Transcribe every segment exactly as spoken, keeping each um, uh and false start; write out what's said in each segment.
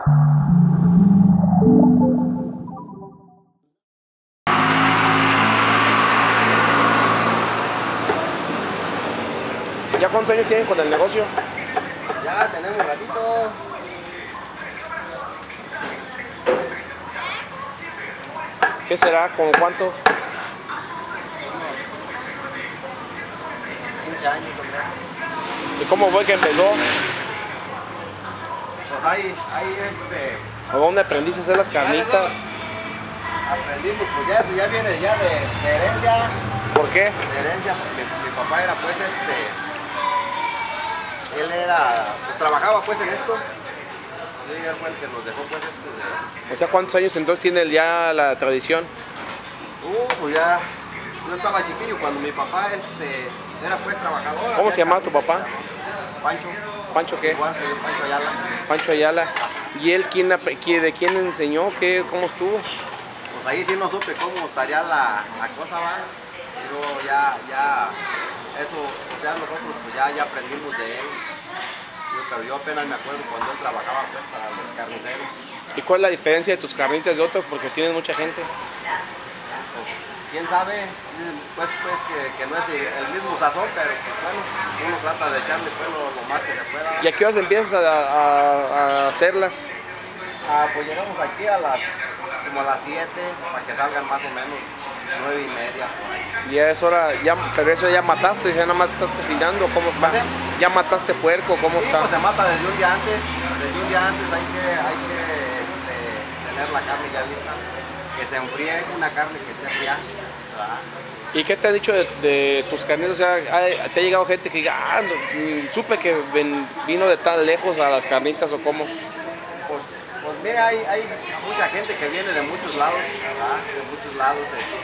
¿Ya cuántos años tienen con el negocio? Ya tenemos un ratito. ¿Qué será? ¿Con cuánto? quince años, hombre. ¿Y cómo fue que empezó? Pues ahí, ahí este, ¿O dónde aprendiste a hacer las carnitas? aprendimos, pues ya eso ya viene ya de, de herencia. ¿Por qué? De herencia, porque mi, mi papá era pues este, él era, pues trabajaba pues en esto. Y él fue el que nos dejó pues esto. De, O sea, ¿cuántos años entonces tiene ya la tradición? uh, pues ya, yo estaba chiquillo cuando mi papá este, era pues trabajador. ¿Cómo se llamaba tu papá? Pancho. ¿Pancho qué? Igual que yo, Pancho Ayala. Pancho Ayala. ¿Y él quién, de quién enseñó? ¿Qué, ¿Cómo estuvo? Pues ahí sí no supe cómo estaría la, la cosa, va. Pero ya, ya, eso, o sea, nosotros pues ya, ya aprendimos de él. Yo, pero yo apenas me acuerdo cuando él trabajaba pues para los carniceros. ¿Y cuál es la diferencia de tus carnitas de otros? Porque tienen mucha gente. Pues, quién sabe, pues, pues que, que no es el mismo sazón, pero pues bueno, uno trata de echarle pues lo, lo más que se pueda. ¿Y a qué horas empiezas a, a, a hacerlas? Ah, pues llegamos aquí a las, como a las siete, para que salgan más o menos nueve y media por ahí. Ya es hora, ya, pero eso ya mataste, ya nada más estás cocinando, ¿cómo está? ¿Mande? ¿Ya mataste puerco? ¿Cómo Sí, está? pues se mata desde un día antes, desde un día antes hay que, hay que este, tener la carne ya lista, que se enfríe, una carne que esté fría, ¿verdad? ¿Y qué te ha dicho de, de tus carnitas? O sea, ¿hay- ¿te ha llegado gente que diga, ah, no, mm, supe que ven- vino de tan lejos a las carnitas o cómo? Pues, pues mira, hay, hay mucha gente que viene de muchos lados, ¿verdad? De muchos lados,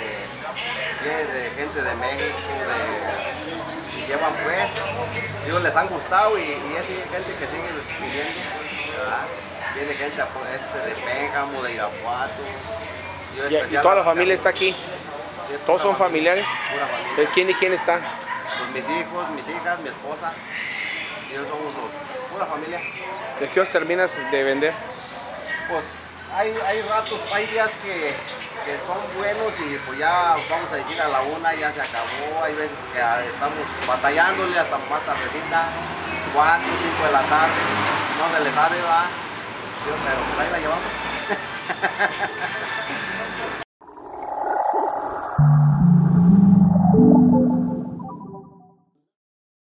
este, viene de gente de México, de, y llevan pues, digo, les han gustado y, y es gente que sigue viniendo, ¿verdad? Viene gente este, de Pénjamo, de Irapuato. Yo ¿Y, y especial toda a la las familia está carnitas. aquí? Sí, ¿Todos pura son familiares? Pura familia. ¿De quién y quién está? Pues mis hijos, mis hijas, mi esposa, y ellos somos los, pura familia. ¿De qué horas terminas de vender? Pues hay, hay ratos, hay días que, que son buenos y pues ya vamos a decir a la una ya se acabó, hay veces que estamos batallándole hasta más tardecita, cuatro, cinco de la tarde, no se le sabe, va, pero pues ahí la llevamos.